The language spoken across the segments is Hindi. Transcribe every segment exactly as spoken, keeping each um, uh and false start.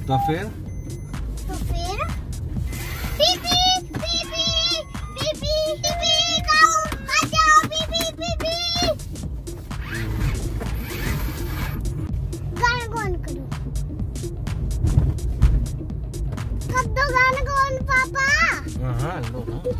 तो फिर तो फिर पीपी पीपी पीपी पीपी गाओ आ जाओ पीपी पीपी गाना कौन करूं कब दो गाना कौन पापा हाँ लो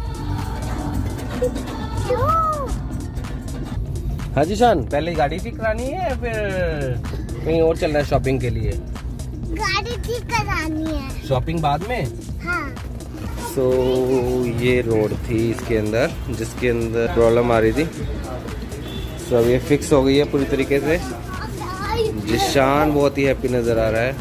क्यों हाँ जी शान, पहले गाड़ी ठीक करानी है या फिर कहीं और चलना है शॉपिंग के लिए? गाड़ी ठीक करानी है। शॉपिंग बाद में? हाँ। सो so, ये रोड थी इसके अंदर जिसके अंदर प्रॉब्लम आ रही थी। सो so, अब ये फिक्स हो गई है पूरी तरीके से। जिशान बहुत ही हैप्पी नजर आ रहा है।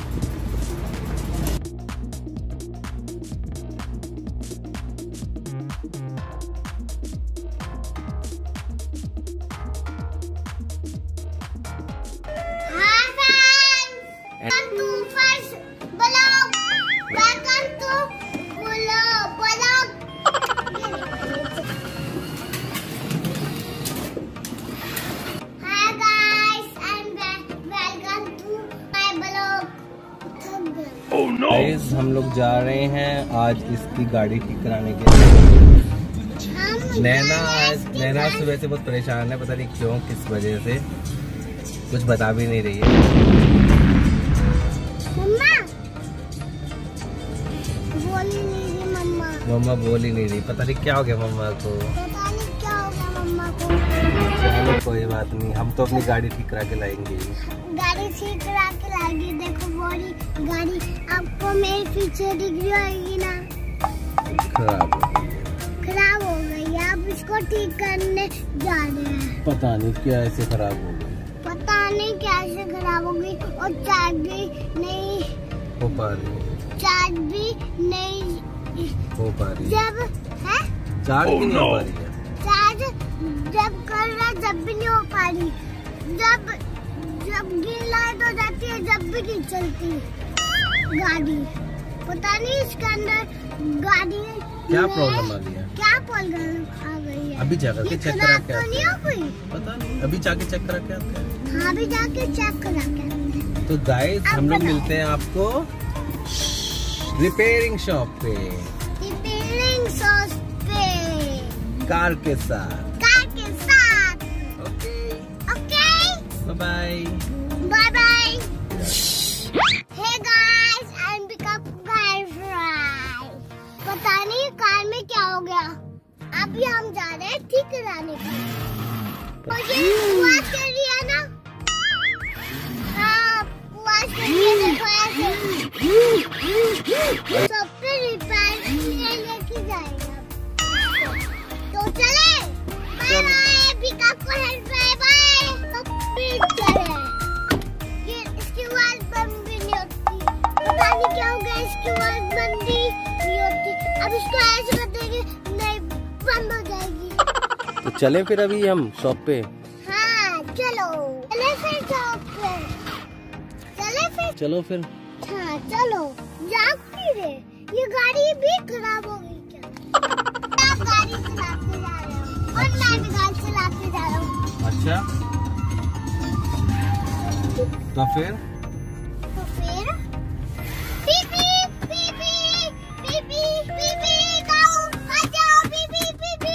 Oh no! Guys, हम लोग जा रहे हैं आज इसकी गाड़ी ठीक कराने के लिए। नैना नैना सुबह से बहुत परेशान है, पता नहीं क्यों, किस वजह से, कुछ बता भी नहीं रही है। मम्मा बोल ही नहीं रही मम्मा मम्मा बोल ही नहीं रही, पता नहीं क्या हो गया मम्मा को। पता नहीं क्या हो गया मम्मा को। चलो कोई बात नहीं, हम तो अपनी गाड़ी ठीक करा के लाएंगे। गाड़ी ठीक करा के लाएंगे। देखो बोली गाड़ी आपको मेरे पीछे दिख रही होगी ना, खराब खराब हो गई। आप इसको ठीक करने जा रहे हैं। पता नहीं क्या ऐसे खराब हो गई, पता नहीं कैसे खराब हो गई। और चार्ज भी नहीं हो पा रही, चार्ज भी नहीं हो पा रही जब है चार्ज भी नहीं हो पा रही है। चार्ज जब कर रहा जब भी नहीं हो पा रही। जब जब ग्रीन लाइट हो जाती है जब भी नहीं चलती गाड़ी। पता नहीं इसके अंदर गाड़ी क्या प्रॉब्लम आ गई है, क्या प्रॉब्लम आ गई है। अभी जाकर के चेक करा के तो नहीं हो कोई, पता नहीं, अभी जाके चेक करा के आते हैं। हाँ अभी जाके चेक करा के आते हैं। तो गाइस हम लोग मिलते हैं आपको रिपेयरिंग शॉप पे, रिपेयरिंग शॉप पे कार के साथ कार के साथ। Okay okay bye bye bye bye. Hey guys I am pick up car fry. पता नहीं कार में क्या हो गया। अभी हम जा रहे हैं ठीक कराने के लिए। मुझे वाश कर दिया ना, हाँ वाश कर दिया। देखो ऐसे सब पे रिपेयर लेके जाएगा। तो चले bye bye. Pick up car fry bye. चले ये इसकी आवाज बंद भी नहीं होती। पता नहीं क्या हो गया, इसकी आवाज बंद भी नहीं होती। अब इसको ऐसे कर देंगे नहीं बंद हो जाएगी। तो चले फिर अभी हम शॉप पे। हाँ चलो चले फिर शॉप पे। चले फिर चलो फिर हाँ चलो। जाग नहीं रहे, ये गाड़ी भी खराब हो गई क्या? आप गाड़ी चलाते जा रहे हो और मैं भी गाड़ी चलाते जा रहा हूँ। अच्छा तो फिर तो फिर पीपी पीपी पीपी पीपी गाओ आ जाओ पीपी पीपी।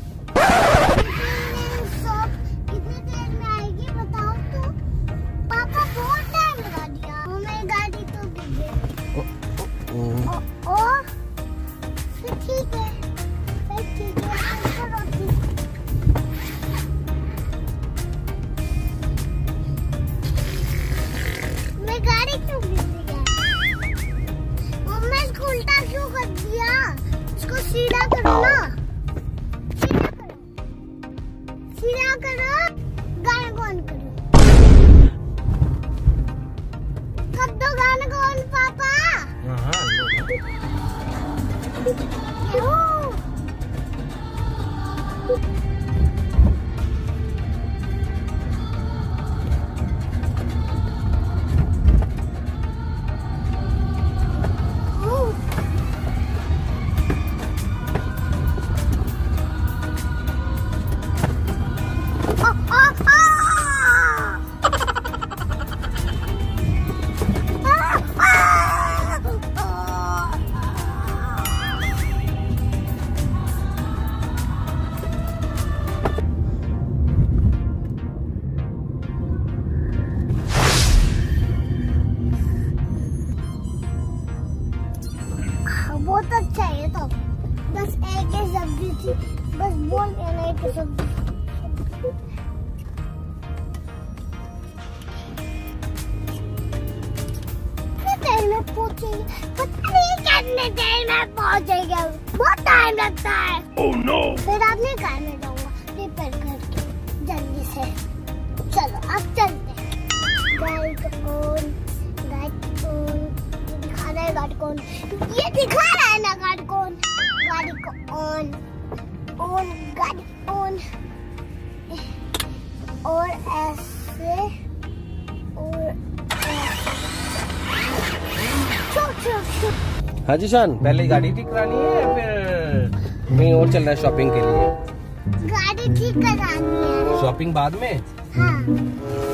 शॉप कितनी देर में आएगी बताओ तो। पापा बहुत टाइम लगा दिया, हमें गाड़ी तो गिर गई। ओ, ओ, फिर ठीक है फिर ठीक है करो ठीक। सब्जी बस बोल देना कि सब्जी कितने में पहुंचेगी पता नहीं कितने देर में पहुंचेगा बहुत टाइम लगता है। Oh no. फिर आपने कार में जाऊंगा रिपेयर करके जल्दी से। चलो अब चलते हैं। गाड़ी को ऑन गाड़ी ऑन दिखा रहा है गाड़ी को ऑन ये दिखा रहा है ना गाड़ी को ऑन गाड़ी को ऑन ऑन गाड़ी ऑन और ऐसे और हाँ जी शान, पहले गाड़ी ठीक करानी है या फिर कहीं और चलना है शॉपिंग के लिए? गाड़ी ठीक करानी है। शॉपिंग बाद में? हाँ।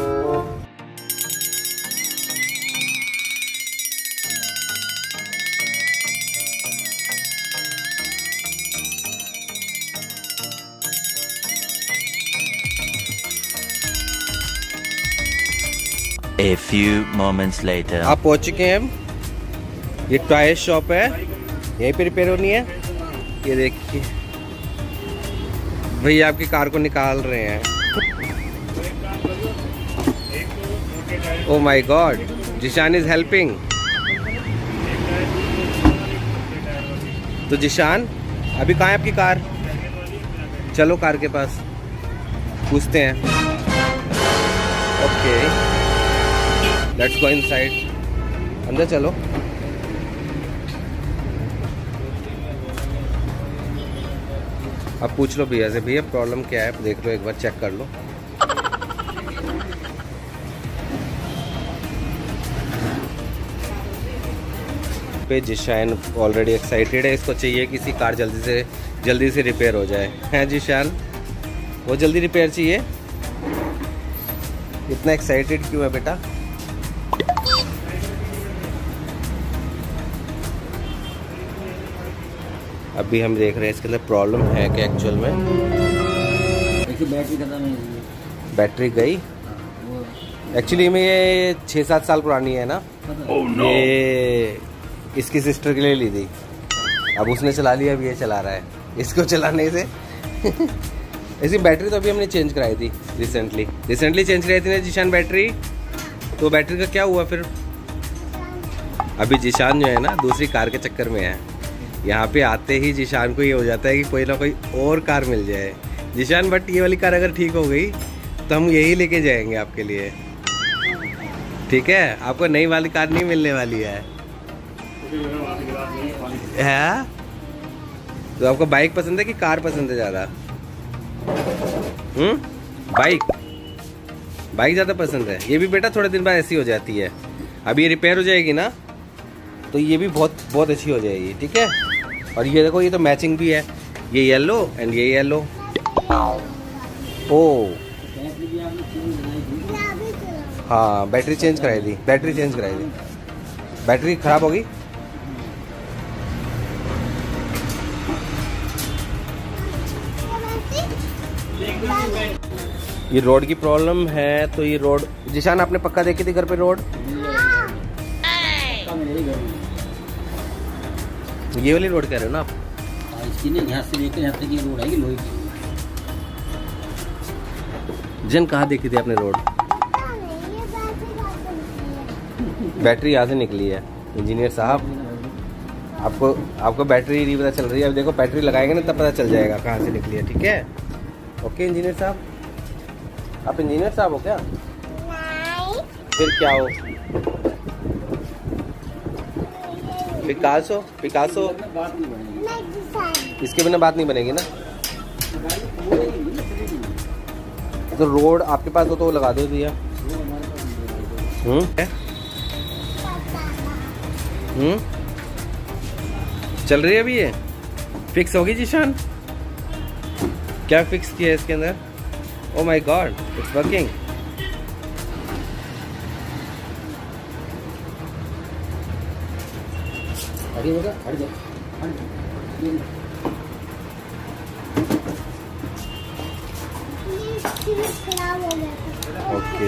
A few moments later. आप पहुंच चुके हैं। ये टायर शॉप है, यहीं पे रिपेयर होनी है। ये देखिए भैया आपकी कार को निकाल रहे हैं। Oh my god, Zeeshan is helping. तो जिशान अभी कहाँ है आपकी कार? चलो कार के पास पूछते हैं। Okay let's go inside. अंदर चलो। अब पूछ लो भैया से, भैया प्रॉब्लम क्या है देख लो, एक बार चेक कर लो। पे जिशान ऑलरेडी एक्साइटेड है, इसको चाहिए किसी कार जल्दी से जल्दी से रिपेयर हो जाए। हैं जिशान, वो जल्दी रिपेयर चाहिए? इतना एक्साइटेड क्यों है बेटा? अभी हम देख रहे हैं इसके अंदर प्रॉब्लम है क्या एक्चुअल में। बैटरी खत्म है, बैटरी गई। एक्चुअली में ये छः सात साल पुरानी है ना। oh, no. ये इसकी सिस्टर के लिए ली थी, अब उसने चला लिया, अब ये चला रहा है। इसको चलाने से इसकी बैटरी तो अभी हमने चेंज कराई थी रिसेंटली रिसेंटली चेंज कराई थी ना जिशान बैटरी। तो बैटरी का क्या हुआ फिर? अभी जिशान जो है ना दूसरी कार के चक्कर में है। यहाँ पे आते ही जिशान को ये हो जाता है कि कोई ना कोई और कार मिल जाए। जिशान बट ये वाली कार अगर ठीक हो गई तो हम यही लेके जाएंगे आपके लिए, ठीक है? आपको नई वाली कार नहीं मिलने वाली है। है? तो आपको बाइक पसंद है कि कार पसंद है ज़्यादा? हम्म बाइक बाइक ज़्यादा पसंद है। ये भी बेटा थोड़े दिन बाद ऐसी हो जाती है। अभी ये रिपेयर हो जाएगी ना तो ये भी बहुत बहुत अच्छी हो जाएगी, ठीक है? और ये देखो, ये तो मैचिंग भी है, ये येलो एंड ये येलो। ओ हाँ, बैटरी चेंज कराई थी बैटरी चेंज कराई थी बैटरी खराब हो गई। ये रोड की प्रॉब्लम है। तो ये रोड जिशान आपने पक्का देखी थी घर पे रोड? ये वाली रोड कह रहे हो ना आप? इसकी नहीं, यहाँ से लेकर यहाँ तक की रोड है लोहे की। जन कहाँ देखी थी आपने रोड? बैटरी यहाँ से निकली है इंजीनियर साहब। आपको आपको बैटरी नहीं पता चल रही है। अब देखो बैटरी लगाएंगे ना तब पता चल जाएगा कहाँ से निकली है, ठीक है? ओके इंजीनियर साहब, आप इंजीनियर साहब हो क्या? नहीं। फिर क्या हो? पिकासो पिकासो इसके बिना बात नहीं बनेगी ना। तो रोड आपके पास हो तो लगा दो भैया। हम्म हम्म चल रही है अभी? ये फिक्स होगी जिशान? क्या फिक्स किया है इसके अंदर? Oh my God, it's working. Okay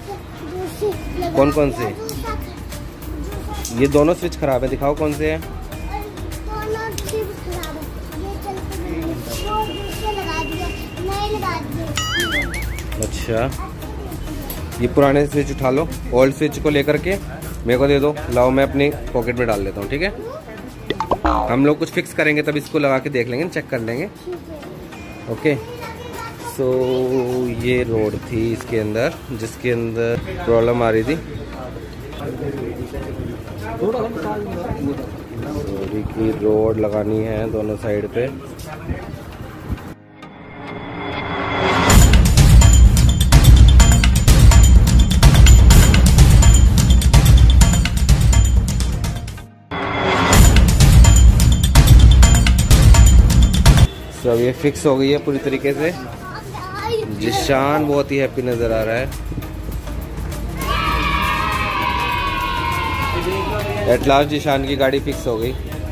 कौन कौन से? ये दोनों स्विच खराब है, दिखाओ कौन से है। अच्छा, ये पुराने स्विच उठा लो, ओल्ड स्विच को लेकर के मेरे को दे दो, लाओ मैं अपनी पॉकेट में डाल लेता हूँ, ठीक है। हम लोग कुछ फिक्स करेंगे तब इसको लगा के देख लेंगे, चेक कर लेंगे। ओके, सो ये रोड थी इसके अंदर जिसके अंदर प्रॉब्लम आ रही थी। सॉरी की रोड लगानी है दोनों साइड पे। अब ये फिक्स हो गई है पूरी तरीके से। जिशान बहुत ही हैप्पी नजर आ रहा है। एट लास्ट जिशान की गाड़ी फिक्स हो गई।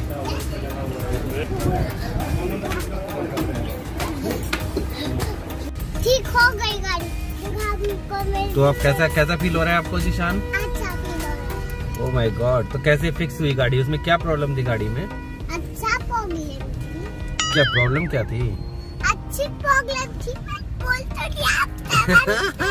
ठीक हो गई गाड़ी। तो अब कैसा कैसा फील हो रहा है आपको जिशान? अच्छा फील हो रहा है। ओह माय गॉड, तो कैसे फिक्स हुई गाड़ी? उसमें क्या प्रॉब्लम थी गाड़ी में? अच्छा प्रॉब्लम। क्या प्रॉब्लम क्या थी? अच्छी प्रॉब्लम थी, बोल तो दिया।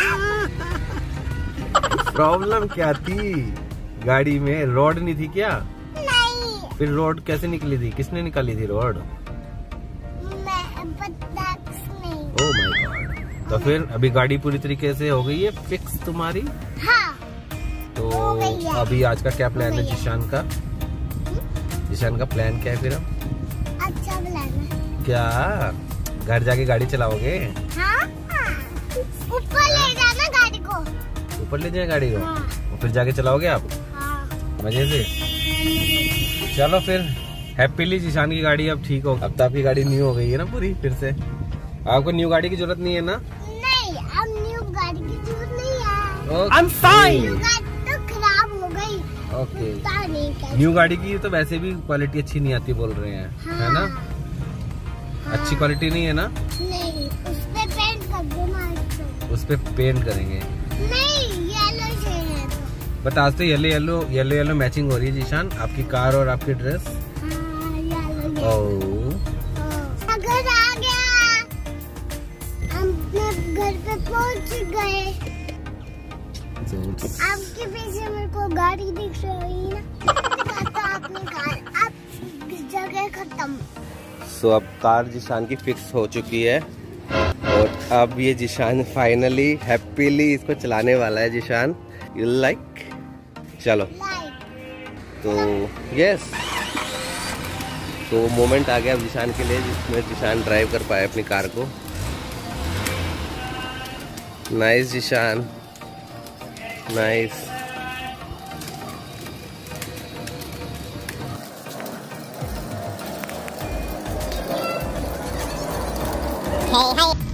प्रॉब्लम क्या थी गाड़ी में? रोड नहीं थी क्या? नहीं। फिर रोड कैसे निकली थी? किसने निकाली थी रोड? मैं पता नहीं। ओह माय गॉड, तो फिर अभी गाड़ी पूरी तरीके से हो गई है फिक्स तुम्हारी? हाँ। तो हो गई है। अभी आज का क्या प्लान है जिशान का? जिशान का प्लान क्या है फिर? अब अच्छा प्लान है। क्या घर जाके गाड़ी चलाओगे? हाँ, ऊपर ले जाना गाड़ी को। ऊपर ले जाए गाड़ी को? हाँ। और फिर जाके चलाओगे आप हाँ। मजे से? चलो फिर हैप्पीली जिशान की गाड़ी अब ठीक हो। अब तो आपकी गाड़ी न्यू हो गई है ना पूरी फिर से। आपको न्यू गाड़ी की जरूरत नहीं है ना? नहीं, अब न्यू गाड़ी की जरूरत नहीं है। ओके। I'm fine। न्यू गाड़ी तो खराब हो गई। ओके, पता नहीं कैसे। न्यू गाड़ी की तो वैसे भी क्वालिटी अच्छी नहीं आती बोल रहे हैं, हाँ। है ना? हाँ। अच्छी क्वालिटी नहीं है ना? नहीं, उस पे पेंट कर देना इसको। उस पे पेंट करेंगे? नहीं, येलो शेड है तो। बट आज तो yellow yellow yellow yellow matching हो रही है जिशान, आपकी कार और आपकी ड्रेस। हाँ, येलो येलो। ओह, अगर आ गया, हम अपने घर पे पहुंच गए। आपके पीछे मेरे को गाड़ी दिख रही है ना? तो आपने कार, अब इस जगह खत्म। सो अब कार जिशान की फिक्स हो चुकी है और अब ये जिशान फाइनली हैप्पीली इसको चलाने वाला है। Zeeshan, you like? चलो लाइट। तो यस, तो मोमेंट आ गया अब जिशान के लिए जिसमें जिशान ड्राइव कर पाए अपनी कार को। Nice Zeeshan, nice. Hey, hey.